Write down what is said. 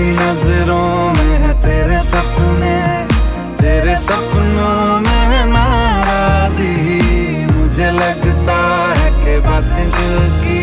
नजरों में है तेरे सपने, तेरे सपनों में है नाराजी। मुझे लगता है कि बातें दिल की